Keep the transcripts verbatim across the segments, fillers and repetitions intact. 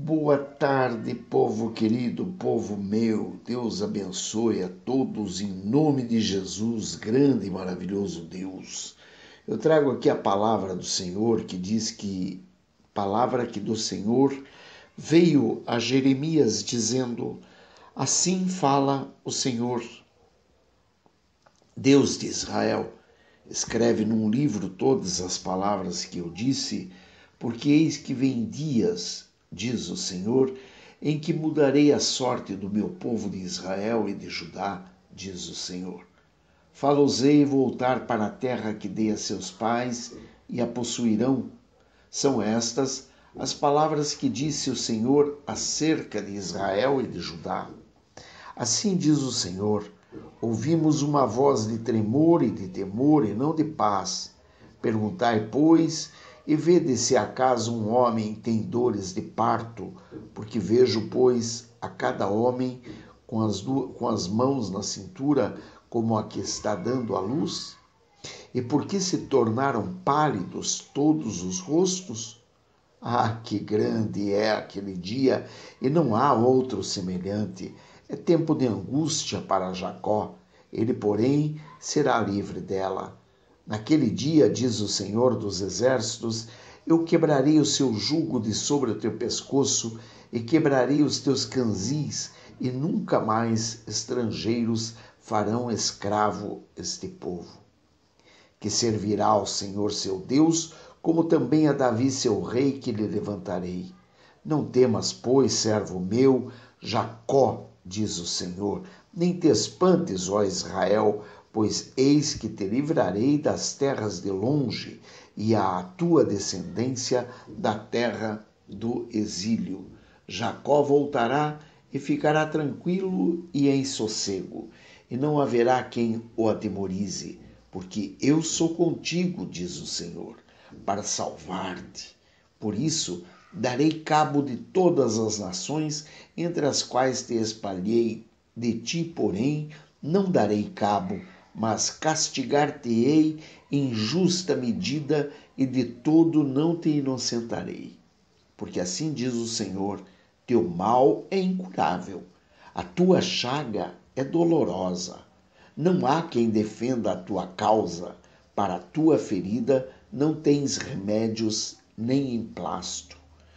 Boa tarde, povo querido, povo meu. Deus abençoe a todos em nome de Jesus, grande e maravilhoso Deus. Eu trago aqui a palavra do Senhor que diz que, palavra que do Senhor veio a Jeremias dizendo: assim fala o Senhor, Deus de Israel. Escreve num livro todas as palavras que eu disse, porque eis que vem dias, diz o Senhor, em que mudarei a sorte do meu povo de Israel e de Judá, diz o Senhor. Fá-los-ei voltar para a terra que dei a seus pais e a possuirão. São estas as palavras que disse o Senhor acerca de Israel e de Judá. Assim diz o Senhor: ouvimos uma voz de tremor e de temor e não de paz. Perguntai, pois, e vede se acaso um homem tem dores de parto, porque vejo, pois, a cada homem com as, com as mãos na cintura, como a que está dando à luz? E por que se tornaram pálidos todos os rostos? Ah, que grande é aquele dia, e não há outro semelhante. É tempo de angústia para Jacó, ele, porém, será livre dela. Naquele dia, diz o Senhor dos Exércitos, eu quebrarei o seu jugo de sobre o teu pescoço e quebrarei os teus canzis, e nunca mais estrangeiros farão escravo este povo, que servirá ao Senhor seu Deus, como também a Davi seu rei, que lhe levantarei. Não temas, pois, servo meu, Jacó, diz o Senhor, nem te espantes, ó Israel, pois eis que te livrarei das terras de longe e à tua descendência da terra do exílio. Jacó voltará e ficará tranquilo e em sossego, e não haverá quem o atemorize, porque eu sou contigo, diz o Senhor, para salvar-te. Por isso, darei cabo de todas as nações entre as quais te espalhei. De ti, porém, não darei cabo, mas castigar-te-ei em justa medida e de todo não te inocentarei. Porque assim diz o Senhor, teu mal é incurável, a tua chaga é dolorosa. Não há quem defenda a tua causa, para a tua ferida não tens remédios nem emplasto.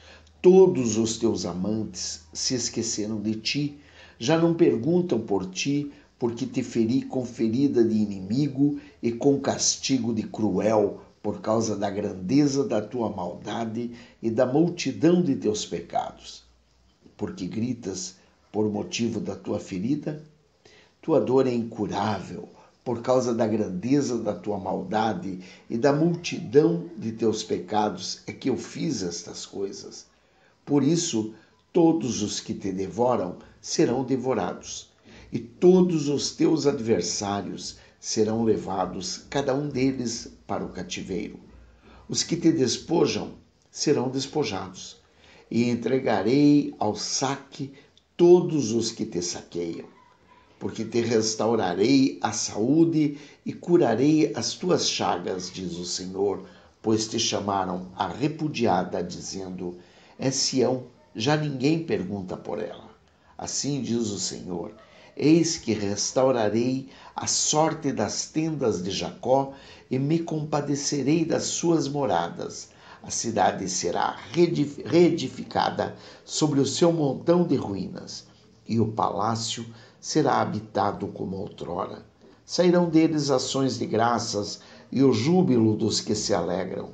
Todos os teus amantes se esqueceram de ti, já não perguntam por ti, porque te feri com ferida de inimigo e com castigo de cruel, por causa da grandeza da tua maldade e da multidão de teus pecados. Porque gritas por motivo da tua ferida? Tua dor é incurável, por causa da grandeza da tua maldade e da multidão de teus pecados é que eu fiz estas coisas. Por isso, todos os que te devoram serão devorados, e todos os teus adversários serão levados, cada um deles, para o cativeiro. Os que te despojam serão despojados, e entregarei ao saque todos os que te saqueiam. Porque te restaurarei a saúde e curarei as tuas chagas, diz o Senhor, pois te chamaram a repudiada, dizendo, é Sião, já ninguém pergunta por ela. Assim diz o Senhor, eis que restaurarei a sorte das tendas de Jacó e me compadecerei das suas moradas. A cidade será reedificada sobre o seu montão de ruínas, e o palácio será habitado como outrora. Sairão deles ações de graças e o júbilo dos que se alegram.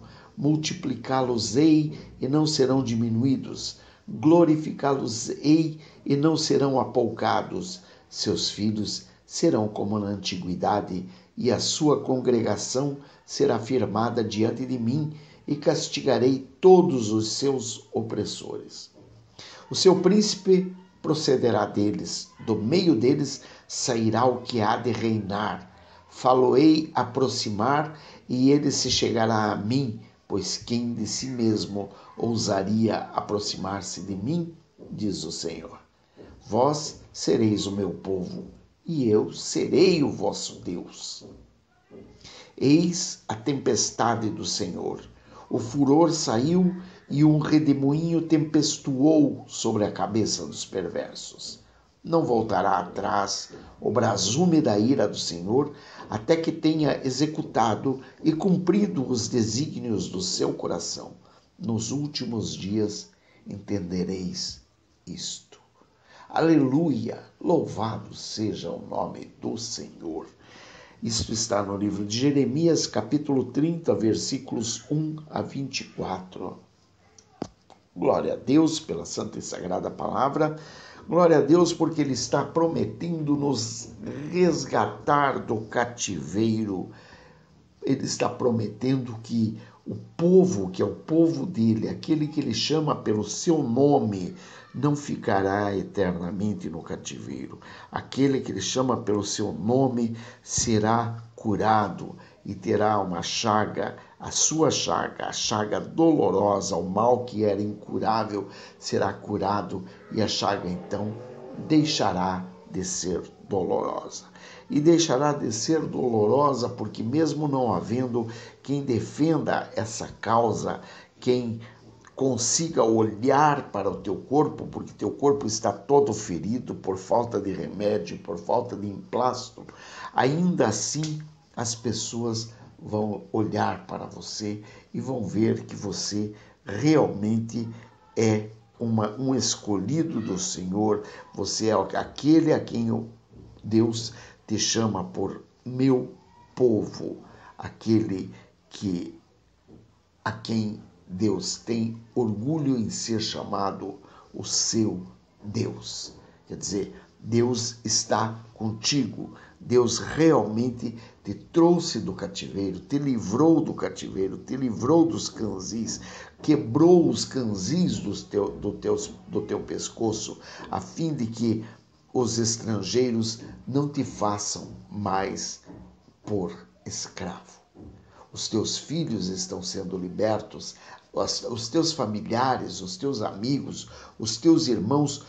Multiplicá-los-ei e não serão diminuídos. Glorificá-los-ei e não serão apoucados. Seus filhos serão como na antiguidade, e a sua congregação será firmada diante de mim, e castigarei todos os seus opressores. O seu príncipe procederá deles, do meio deles sairá o que há de reinar. Falo-ei aproximar, e ele se chegará a mim, pois quem de si mesmo ousaria aproximar-se de mim, diz o Senhor. Vós sereis o meu povo, e eu serei o vosso Deus. Eis a tempestade do Senhor. O furor saiu e um redemoinho tempestuou sobre a cabeça dos perversos. Não voltará atrás o brasume da ira do Senhor, até que tenha executado e cumprido os desígnios do seu coração. Nos últimos dias entendereis isto. Aleluia! Louvado seja o nome do Senhor. Isto está no livro de Jeremias, capítulo trinta, versículos um a vinte e quatro. Glória a Deus pela santa e sagrada palavra. Glória a Deus porque Ele está prometendo nos resgatar do cativeiro. Ele está prometendo que o povo, que é o povo dele, aquele que Ele chama pelo seu nome, não ficará eternamente no cativeiro. Aquele que Ele chama pelo seu nome será curado e terá uma chaga, a sua chaga, a chaga dolorosa, o mal que era incurável, será curado e a chaga então deixará de ser dolorosa. E deixará de ser dolorosa porque mesmo não havendo quem defenda essa causa, quem consiga olhar para o teu corpo, porque teu corpo está todo ferido por falta de remédio, por falta de emplasto, ainda assim as pessoas vão olhar para você e vão ver que você realmente é uma, um escolhido do Senhor, você é aquele a quem Deus te chama por meu povo, aquele que a quem Deus tem orgulho em ser chamado o seu Deus. Quer dizer, Deus está contigo. Deus realmente te trouxe do cativeiro, te livrou do cativeiro, te livrou dos canzis, quebrou os canzis do teu, do, teus, do teu pescoço, a fim de que os estrangeiros não te façam mais por escravo. Os teus filhos estão sendo libertos, os teus familiares, os teus amigos, os teus irmãos,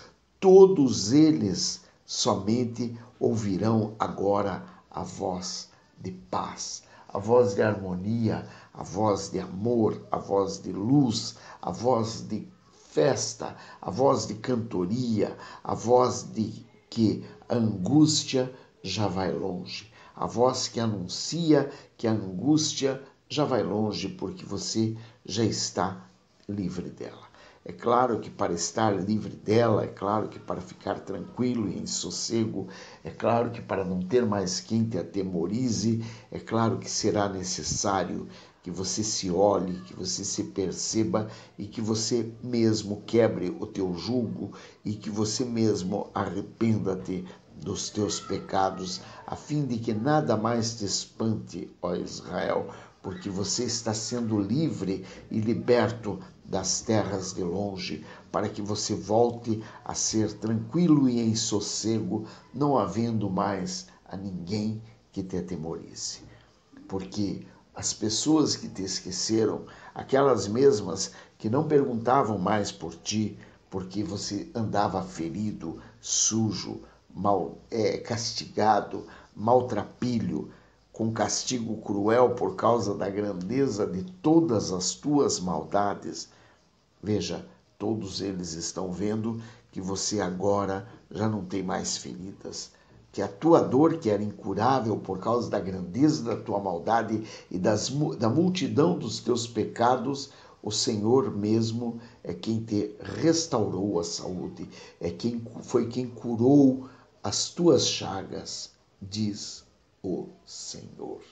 todos eles somente ouvirão agora a voz de paz, a voz de harmonia, a voz de amor, a voz de luz, a voz de festa, a voz de cantoria, a voz de que a angústia já vai longe. A voz que anuncia que a angústia já vai longe porque você já está livre dela. É claro que para estar livre dela, é claro que para ficar tranquilo e em sossego, é claro que para não ter mais quem te atemorize, é claro que será necessário que você se olhe, que você se perceba e que você mesmo quebre o teu jugo e que você mesmo arrependa-te dos teus pecados, a fim de que nada mais te espante, ó Israel, porque você está sendo livre e liberto das terras de longe, para que você volte a ser tranquilo e em sossego, não havendo mais a ninguém que te atemorize. Porque as pessoas que te esqueceram, aquelas mesmas que não perguntavam mais por ti, porque você andava ferido, sujo, mal é, castigado, maltrapilho, com castigo cruel por causa da grandeza de todas as tuas maldades. Veja, todos eles estão vendo que você agora já não tem mais feridas, que a tua dor, que era incurável por causa da grandeza da tua maldade e das, da multidão dos teus pecados, o Senhor mesmo é quem te restaurou a saúde, é quem foi quem curou as tuas chagas, diz o Senhor.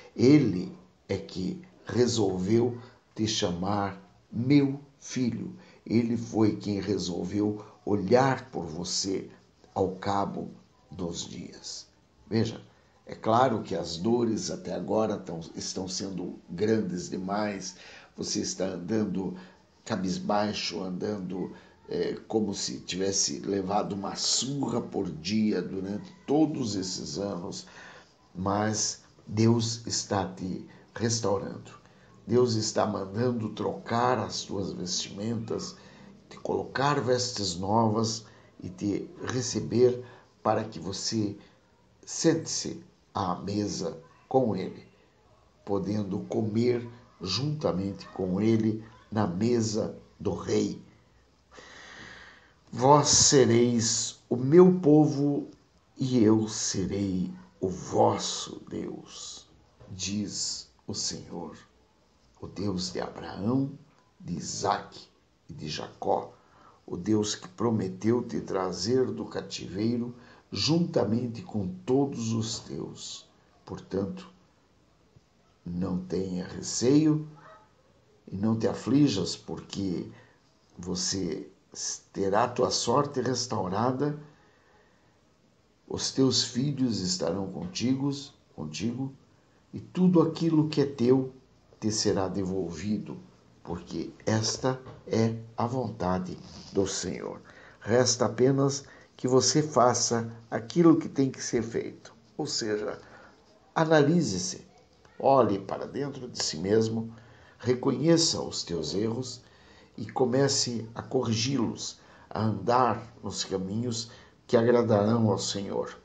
Ele é que resolveu te chamar meu filho. Ele foi quem resolveu olhar por você ao cabo dos dias. Veja, é claro que as dores até agora tão, estão sendo grandes demais. Você está andando cabisbaixo, andando é, como se tivesse levado uma surra por dia durante todos esses anos, mas Deus está te restaurando. Deus está mandando trocar as tuas vestimentas, te colocar vestes novas e te receber para que você sente-se à mesa com Ele, podendo comer juntamente com Ele na mesa do rei. Vós sereis o meu povo e eu serei o vosso Deus, diz o Senhor, o Deus de Abraão, de Isaque e de Jacó, o Deus que prometeu te trazer do cativeiro juntamente com todos os teus. Portanto, não tenha receio e não te aflijas, porque você terá a tua sorte restaurada, os teus filhos estarão contigo, contigo, e tudo aquilo que é teu te será devolvido, porque esta é a vontade do Senhor. Resta apenas que você faça aquilo que tem que ser feito, ou seja, analise-se, olhe para dentro de si mesmo, reconheça os teus erros e comece a corrigi-los, a andar nos caminhos que agradarão ao Senhor.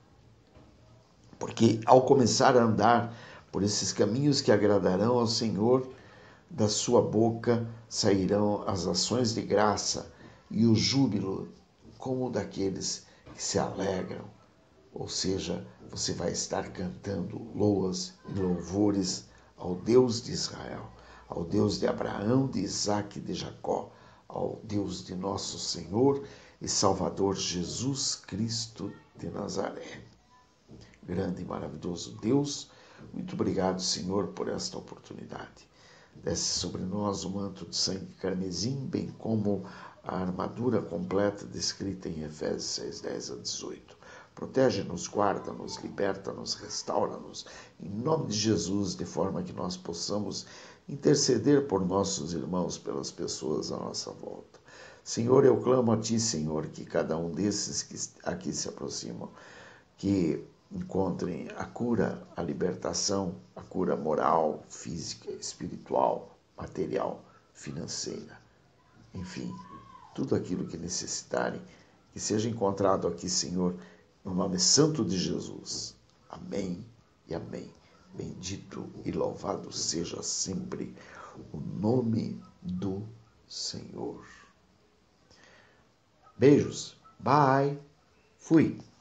Porque ao começar a andar por esses caminhos que agradarão ao Senhor, da sua boca sairão as ações de graça e o júbilo, como daqueles que se alegram. Ou seja, você vai estar cantando loas e louvores ao Deus de Israel, ao Deus de Abraão, de Isaque e de Jacó, ao Deus de nosso Senhor e Salvador Jesus Cristo de Nazaré. Grande e maravilhoso Deus, muito obrigado, Senhor, por esta oportunidade. Desce sobre nós o manto de sangue carmesim, bem como a armadura completa descrita em Efésios seis, dez a dezoito. Protege-nos, guarda-nos, liberta-nos, restaura-nos, em nome de Jesus, de forma que nós possamos interceder por nossos irmãos, pelas pessoas à nossa volta. Senhor, eu clamo a Ti, Senhor, que cada um desses que aqui se aproximam, que encontrem a cura, a libertação, a cura moral, física, espiritual, material, financeira. Enfim, tudo aquilo que necessitarem, que seja encontrado aqui, Senhor, no nome santo de Jesus. Amém e amém. Bendito e louvado seja sempre o nome do Senhor. Beijos. Bye. Fui.